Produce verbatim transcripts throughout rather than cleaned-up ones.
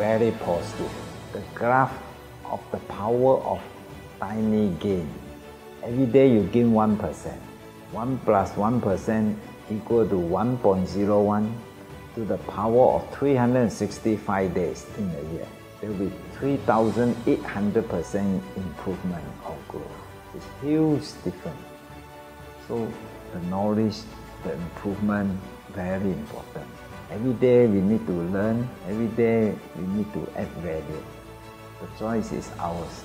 very positive. The graph of the power of tiny gain. Every day you gain one percent. one plus one percent equal to one point zero one to the power of three hundred sixty-five days in a year. There will be three thousand eight hundred percent improvement of growth. It's huge difference. So the knowledge, the improvement, very important. Every day we need to learn, every day we need to add value. The choice is ours.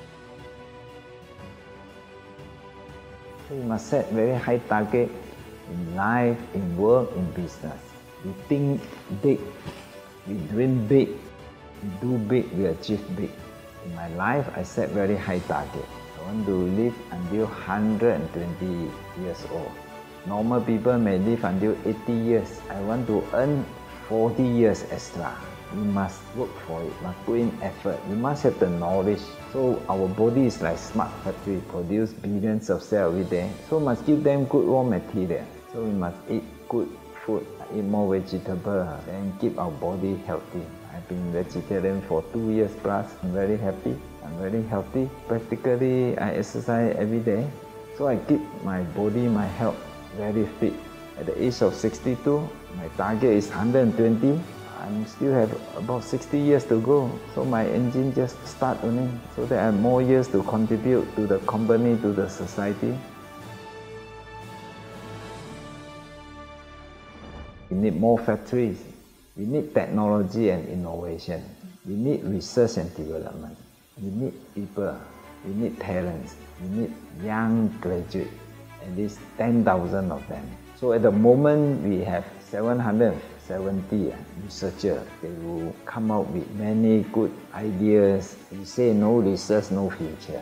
So you must set very high target in life, in work, in business. We think big, we dream big, we do big, we achieve big. In my life, I set very high target. I want to live until one hundred twenty years old. Normal people may live until eighty years. I want to earn forty years extra. You must work for it, must put in effort. You must have the knowledge. So our body is like smart factory, produce billions of cells every day. So must give them good raw material. So we must eat good food, eat more vegetable, and keep our body healthy. I've been vegetarian for two years plus. I'm very happy. I'm very healthy. Practically, I exercise every day. So I keep my body, my health very fit. At the age of sixty-two, my target is one hundred twenty. I still have about sixty years to go. So my engine just start only. So there are more years to contribute to the company, to the society. We need more factories. We need technology and innovation. We need research and development. We need people. We need talents. We need young graduates. At least ten thousand of them. So at the moment we have seven hundred seventy researchers. They will come out with many good ideas. We say no research, no future.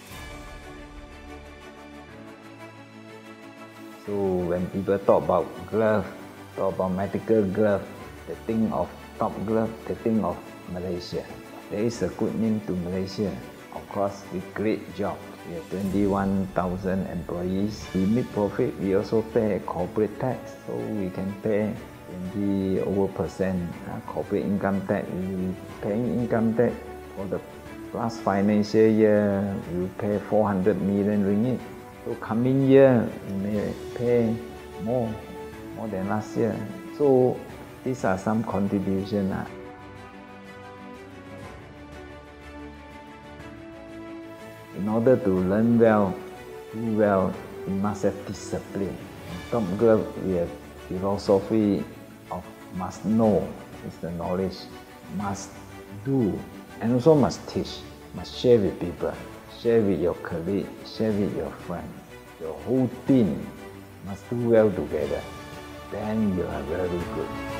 So when people talk about glove, talk about medical glove, they think of top glove, they think of Malaysia. There is a good name to Malaysia. Of course, we create jobs. We have twenty-one thousand employees. We make profit. We also pay corporate tax, so we can pay twenty over percent uh, corporate income tax. We paying income tax for the last financial year. We pay four hundred million ringgit. So coming year we may pay more, more than last year. So these are some contributions. Uh. In order to learn well, do well, we must have discipline. In Top Glove, we have philosophy of must know, is the knowledge, must do, and also must teach, must share with people, share with your colleague, share with your friend. Your whole team must do well together. Then you are very good.